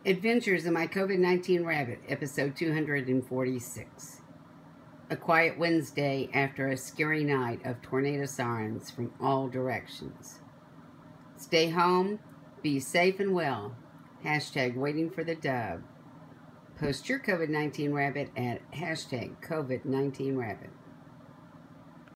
Adventures of My COVID-19 Rabbit, episode 246. A quiet Wednesday after a scary night of tornado sirens from all directions. Stay home, be safe and well. Hashtag waiting for the dove. Post your COVID-19 rabbit at hashtag COVID-19 rabbit.